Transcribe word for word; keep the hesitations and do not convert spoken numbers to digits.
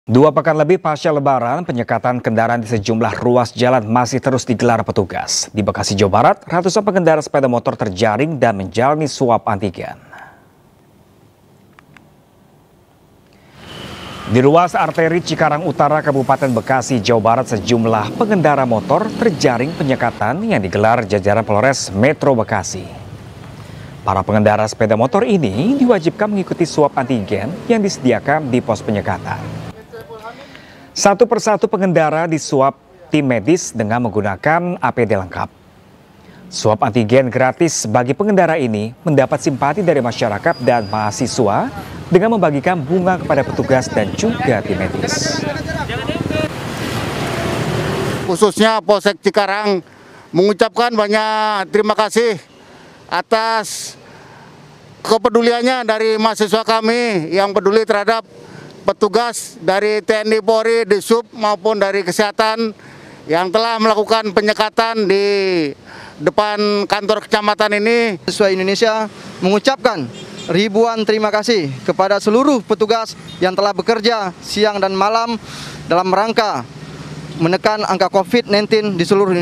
Dua pekan lebih pasca Lebaran, penyekatan kendaraan di sejumlah ruas jalan masih terus digelar petugas. Di Bekasi, Jawa Barat, ratusan pengendara sepeda motor terjaring dan menjalani swab antigen. Di ruas arteri Cikarang Utara, Kabupaten Bekasi, Jawa Barat, sejumlah pengendara motor terjaring penyekatan yang digelar jajaran Polres Metro Bekasi. Para pengendara sepeda motor ini diwajibkan mengikuti swab antigen yang disediakan di pos penyekatan. Satu persatu pengendara disuap tim medis dengan menggunakan A P D lengkap. Swab antigen gratis bagi pengendara ini mendapat simpati dari masyarakat dan mahasiswa dengan membagikan bunga kepada petugas dan juga tim medis. Khususnya Polsek Cikarang mengucapkan banyak terima kasih atas kepeduliannya dari mahasiswa kami yang peduli terhadap petugas dari T N I Polri, Disub maupun dari kesehatan yang telah melakukan penyekatan di depan kantor kecamatan ini. Mahasiswa Indonesia mengucapkan ribuan terima kasih kepada seluruh petugas yang telah bekerja siang dan malam dalam rangka menekan angka COVID sembilan belas di seluruh Indonesia.